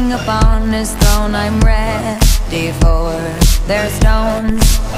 king upon his throne, I'm ready for their stones.